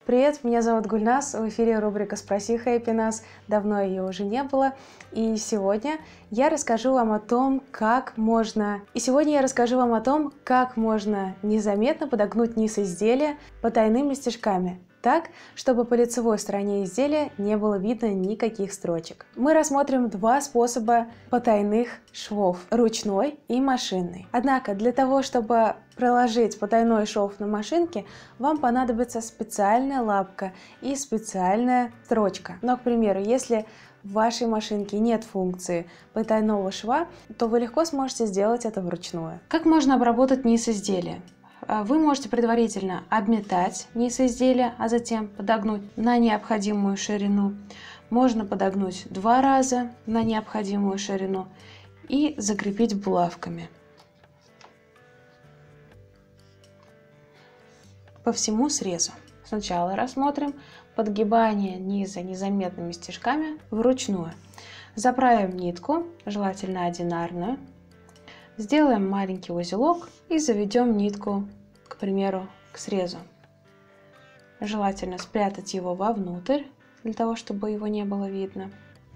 Привет, меня зовут Гульнас, в эфире рубрика «Спроси Хэппинас», давно ее уже не было, и сегодня я расскажу вам о том, как можно незаметно подогнуть низ изделия потайными стежками, так, чтобы по лицевой стороне изделия не было видно никаких строчек. Мы рассмотрим два способа потайных швов – ручной и машинный. Однако для того, чтобы проложить потайной шов на машинке, вам понадобится специальная лапка и специальная строчка. Но, к примеру, если в вашей машинке нет функции потайного шва, то вы легко сможете сделать это вручную. Как можно обработать низ изделия? Вы можете предварительно обметать низ изделия, а затем подогнуть на необходимую ширину. Можно подогнуть 2 раза на необходимую ширину и закрепить булавками по всему срезу. Сначала рассмотрим подгибание низа незаметными стежками вручную. Заправим нитку, желательно одинарную. Сделаем маленький узелок и заведем нитку, к примеру, к срезу. Желательно спрятать его вовнутрь, для того, чтобы его не было видно.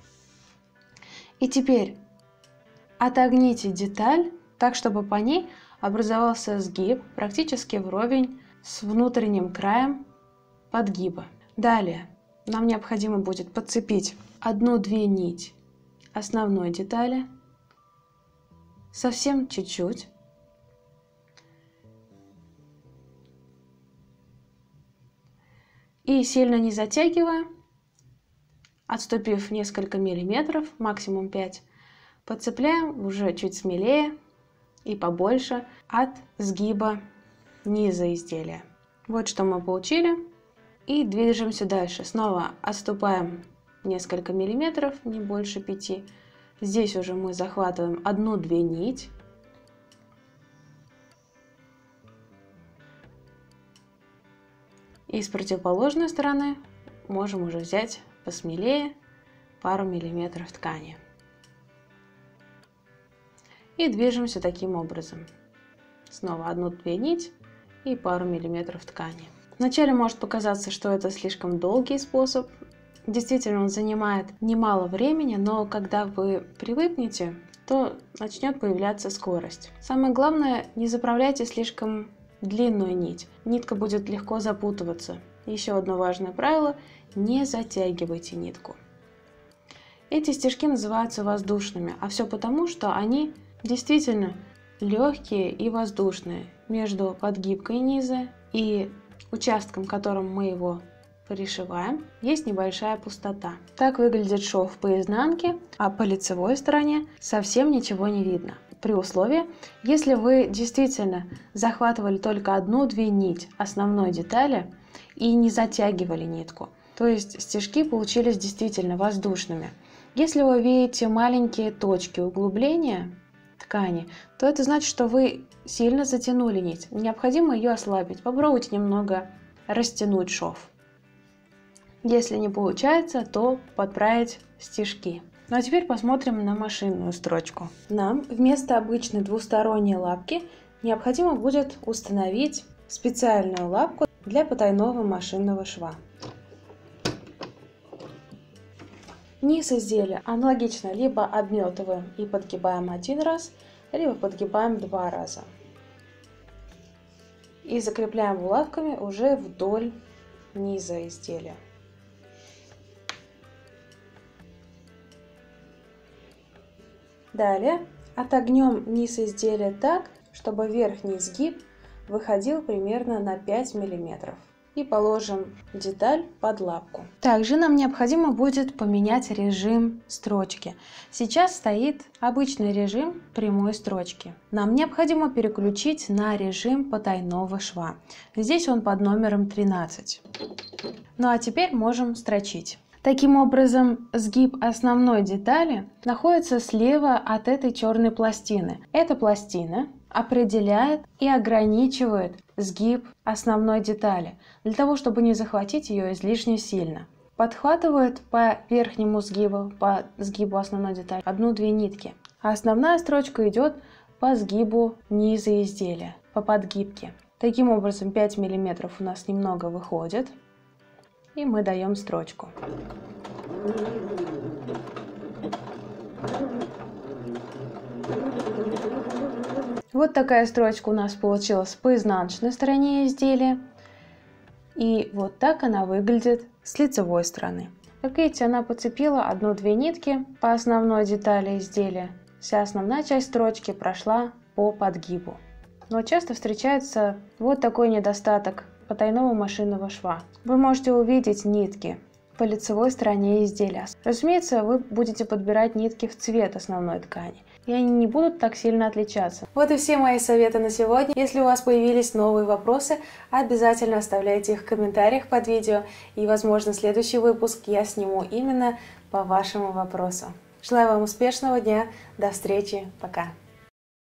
И теперь отогните деталь так, чтобы по ней образовался сгиб практически вровень с внутренним краем подгиба. Далее нам необходимо будет подцепить 1-2 нить основной детали, совсем чуть-чуть. И сильно не затягивая, отступив несколько миллиметров, максимум 5, подцепляем уже чуть смелее и побольше от сгиба низа изделия. Вот что мы получили. И движемся дальше. Снова отступаем несколько миллиметров, не больше 5. Здесь уже мы захватываем 1-2 нить. И с противоположной стороны можем уже взять посмелее пару миллиметров ткани. И движемся таким образом. Снова 1-2 нить и пару миллиметров ткани. Вначале может показаться, что это слишком долгий способ. Действительно, он занимает немало времени, но когда вы привыкнете, то начнет появляться скорость. Самое главное, не заправляйте слишком длинную нить. Нитка будет легко запутываться. Еще одно важное правило – не затягивайте нитку. Эти стежки называются воздушными, а все потому, что они действительно легкие и воздушные. Между подгибкой низа и участком, которым мы его пришиваем, есть небольшая пустота. Так выглядит шов по изнанке, а по лицевой стороне совсем ничего не видно. При условии, если вы действительно захватывали только 1-2 нить основной детали и не затягивали нитку, то есть стежки получились действительно воздушными. Если вы видите маленькие точки углубления ткани, то это значит, что вы сильно затянули нить. Необходимо ее ослабить. Попробуйте немного растянуть шов. Если не получается, то подправить стежки. Ну а теперь посмотрим на машинную строчку. Нам вместо обычной двусторонней лапки необходимо будет установить специальную лапку для потайного машинного шва. Низ изделия аналогично либо обметываем и подгибаем 1 раз, либо подгибаем 2 раза. И закрепляем булавками уже вдоль низа изделия. Далее отогнем низ изделия так, чтобы верхний сгиб выходил примерно на 5 мм. И положим деталь под лапку. Также нам необходимо будет поменять режим строчки. Сейчас стоит обычный режим прямой строчки. Нам необходимо переключить на режим потайного шва. Здесь он под номером 13. Ну а теперь можем строчить. Таким образом, сгиб основной детали находится слева от этой черной пластины. Эта пластина определяет и ограничивает сгиб основной детали, для того, чтобы не захватить ее излишне сильно. Подхватывает по верхнему сгибу, по сгибу основной детали 1-2 нитки, а основная строчка идет по сгибу низа изделия, по подгибке. Таким образом 5 мм у нас немного выходит. И мы даем строчку. Вот такая строчка у нас получилась по изнаночной стороне изделия. И вот так она выглядит с лицевой стороны. Как видите, она подцепила 1-2 нитки по основной детали изделия. Вся основная часть строчки прошла по подгибу. Но часто встречается вот такой недостаток потайного машинного шва. Вы можете увидеть нитки по лицевой стороне изделия. Разумеется, вы будете подбирать нитки в цвет основной ткани, и они не будут так сильно отличаться. Вот и все мои советы на сегодня. Если у вас появились новые вопросы, обязательно оставляйте их в комментариях под видео, и, возможно, следующий выпуск я сниму именно по вашему вопросу. Желаю вам успешного дня, до встречи, пока!